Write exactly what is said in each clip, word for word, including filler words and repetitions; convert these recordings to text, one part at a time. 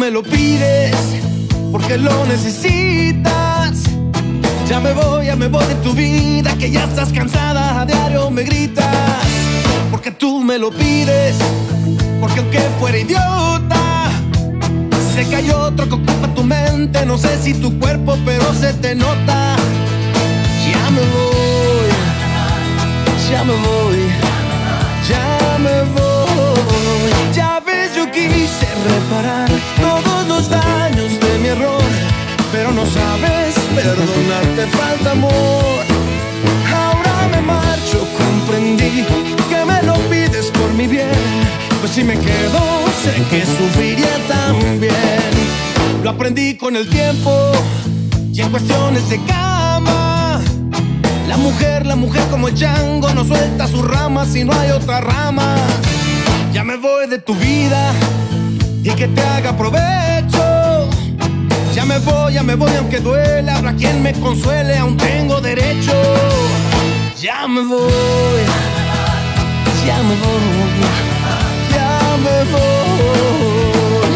me lo pides, porque lo necesitas. Ya me voy, ya me voy de tu vida, que ya estás cansada, a diario me gritas. Porque tú me lo pides, porque aunque fuera idiota, sé que hay otro que ocupa tu mente. No sé si tu cuerpo, pero se te nota. Ya me voy, ya me voy, ya me voy. Ya ves, yo quise reparar todos los daños de mi error, pero no sabes perdonar, te falta amor. Ahora me marcho, comprendí que me lo pides por mi bien. Pues si me quedo, sé que sufriría también. Lo aprendí con el tiempo y en cuestiones de cama. La mujer, la mujer como el chango, no suelta sus ramas si no hay otra rama. Ya me voy de tu vida y que te haga provecho. Ya me voy, ya me voy aunque duela, habrá quien me consuele, aún tengo derecho. Ya me voy, ya me voy, ya me voy.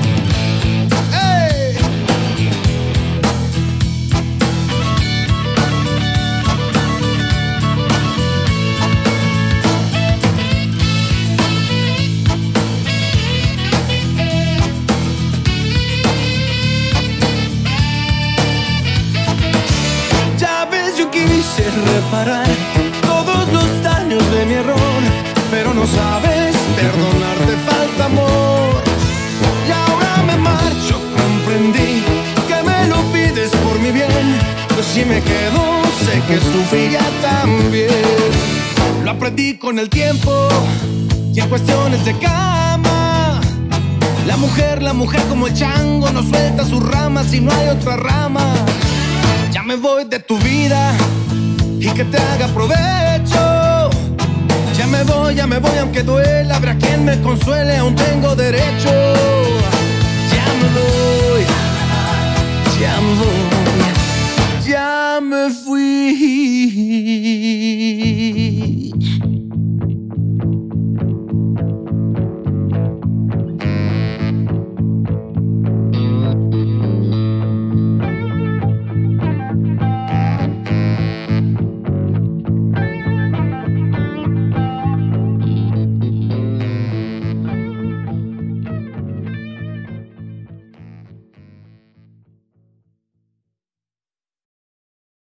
¡Hey! Quise reparar todos los daños de mi error, pero no sabes perdonar, te falta amor. Y ahora me marcho, comprendí que me lo pides por mi bien. Pues si me quedo, sé que sufriría también. Lo aprendí con el tiempo y en cuestiones de cama. La mujer, la mujer como el chango, no suelta sus ramas si no hay otra rama. Ya me voy de tu vida y que te haga provecho. Ya me voy, ya me voy aunque duela, habrá quien me consuele, aún tengo derecho.